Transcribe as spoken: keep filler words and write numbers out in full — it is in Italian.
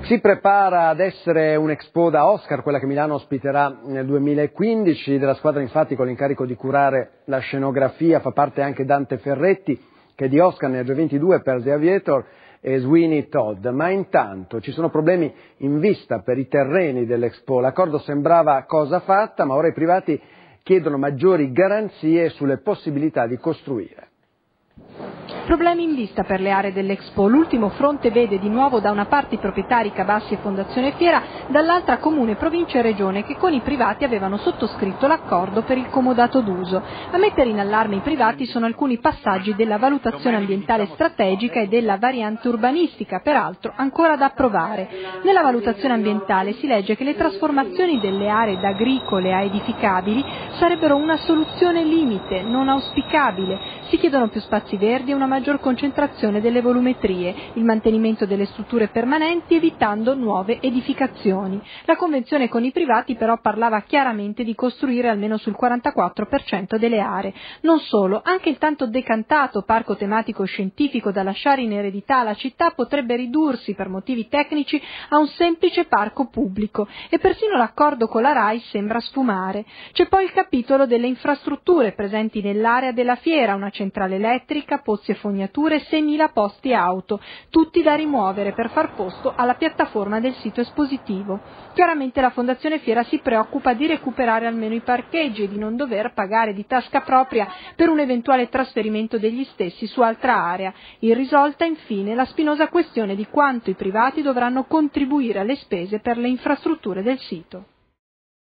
Si prepara ad essere un'Expo da Oscar, quella che Milano ospiterà nel duemilaquindici. Della squadra infatti con l'incarico di curare la scenografia fa parte anche Dante Ferretti, che di Oscar ne ha già ventidue per The Aviator e Sweeney Todd. Ma intanto ci sono problemi in vista per i terreni dell'Expo. L'accordo sembrava cosa fatta, ma ora i privati chiedono maggiori garanzie sulle possibilità di costruire. Problemi in vista per le aree dell'Expo. L'ultimo fronte vede di nuovo da una parte i proprietari Cabassi e Fondazione Fiera, dall'altra Comune, Provincia e Regione, che con i privati avevano sottoscritto l'accordo per il comodato d'uso. A mettere in allarme i privati sono alcuni passaggi della valutazione ambientale strategica e della variante urbanistica, peraltro ancora da approvare. Nella valutazione ambientale si legge che le trasformazioni delle aree da agricole a edificabili sarebbero una soluzione limite, non auspicabile. Si chiedono più spazi verdi e una maggior concentrazione delle volumetrie, il mantenimento delle strutture permanenti evitando nuove edificazioni. La convenzione con i privati però parlava chiaramente di costruire almeno sul quarantaquattro per cento delle aree. Non solo, anche il tanto decantato parco tematico scientifico da lasciare in eredità alla città potrebbe ridursi per motivi tecnici a un semplice parco pubblico e persino l'accordo con la RAI sembra sfumare. C'è poi il capitolo delle infrastrutture presenti nell'area della fiera, una centrale elettrica, pozzi e fognature, seimila posti auto, tutti da rimuovere per far posto alla piattaforma del sito espositivo. Chiaramente la Fondazione Fiera si preoccupa di recuperare almeno i parcheggi e di non dover pagare di tasca propria per un eventuale trasferimento degli stessi su altra area. Irrisolta infine la spinosa questione di quanto i privati dovranno contribuire alle spese per le infrastrutture del sito.